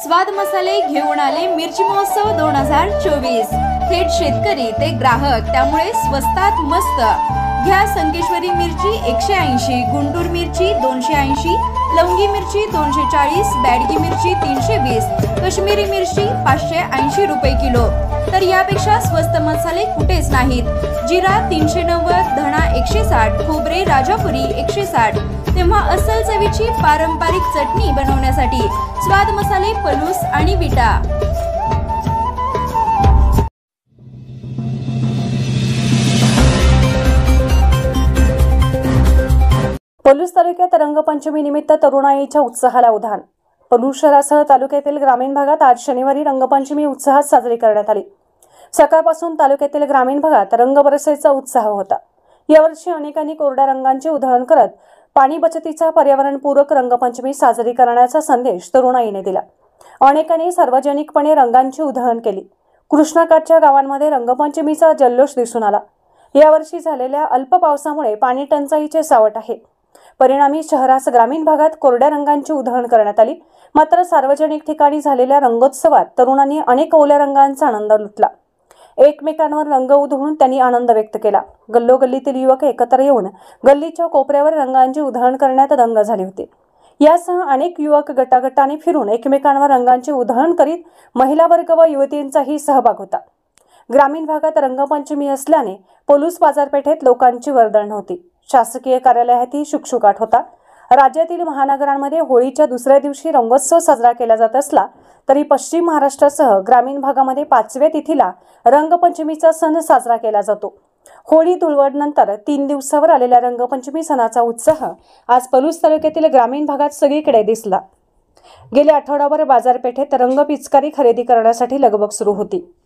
स्वाद मसाले घेऊन आले मिरची महोत्सव 2024। थेट शेतकरी ते ग्राहक, त्यामुळे स्वस्तात मस्त। घ्या संकेश्वरी मिरची 180, गुंटूर मिरची 280, लवंगी मिरची 240, बॅडगी मिरची 320, काश्मीरी मिरची 580 रुपये किलो। तर यापेक्षा स्वस्त मसाले कुठेच नाहीत। जिरा 390, धणा 160, खोबरे राजापुरी 160। तेव्हा अस्सल चवीची पारंपरिक चटणी बनवण्यासाठी स्वाद मसाले पलूस आणि विटा। पलूस तालुक्यात रंगपंचमी निमित्त तरुणाईच्या उत्साहाला उधाण। पलूस शहरासह तालुक्यातील ग्रामीण भागात आज शनिवारी रंगपंचमी उत्साहात साजरी करण्यात आली। सकाळपासून तालुक्यातील ग्रामीण भागात रंगबरसाईचा उत्साह होता। यावर्षी अनेकांनी कोरड्या रंगांचे उधळण करत पाणी बचतीचा पर्यावरणपूरक रंगपंचमी साजरी करण्याचा संदेश तरुणाईने दिला। अनेकांनी सार्वजनिकपणे रंगांची उधळण केली। कृष्णाकाठच्या गावांमध्ये रंगपंचमीचा जल्लोष दिसून आला। यावर्षी झालेल्या अल्प पावसामुळे पाणी टंचाईचे सावट आहे। परिणामी शहरास ग्रामीण भागात कोरड्या रंगांची उधळण करण्यात आली। मात्र सार्वजनिक ठिकाणी झालेल्या रंगोत्सवात तरुणांनी अनेक ओल्या रंगांचा आनंद लुटला। एकमेकांवर रंग उधळून त्यांनी आनंद व्यक्त केला। गल्लोगल्लीतील युवक एकत्र येऊन गल्लीच्या कोपऱ्यावर रंगांची उधळण करण्यात दंग झाले होते। यासह अनेक युवक गटागटाने फिरून एकमेकांवर रंगांची उधळण करीत महिला वर्ग व युवतींचाही सहभाग होता। ग्रामीण भागात रंगपंचमी असल्याने पलूस बाजारपेठेत लोकांची वर्दळ होती। शासकीय कार्यालयातही शुकशुकाट होता। राज्यातील महानगरांमध्ये होळीच्या दुसऱ्या दिवशी रंगोत्सव साजरा केला जात असला तरी पश्चिम महाराष्ट्रासह ग्रामीण भागामध्ये 5व्या तिथीला रंगपंचमीचा सण साजरा केला जातो। होळी धुळवडनंतर 3 दिवसावर आलेल्या रंगपंचमी सणाचा उत्साह आज पलूस तालुक्यातील ग्रामीण भागात सगळीकडे दिसला। गेल्या आठवड्याभर बाजारपेठेत रंग पिचकारी खरेदी करण्यासाठी लगबग सुरू होती।